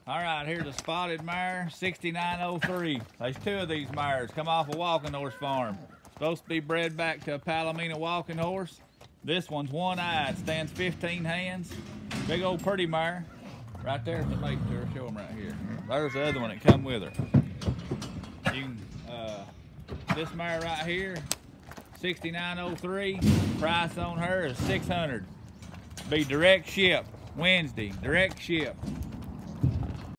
All right, here's a spotted mare, 6903. There's two of these mares come off a walking horse farm. Supposed to be bred back to a Palomino walking horse. This one's one-eyed, stands 15 hands. Big old pretty mare. Right there's the mate to her. Show them right here. There's the other one that come with her. You can, this mare right here, 6903. Price on her is $600. Be direct ship Wednesday. Direct ship.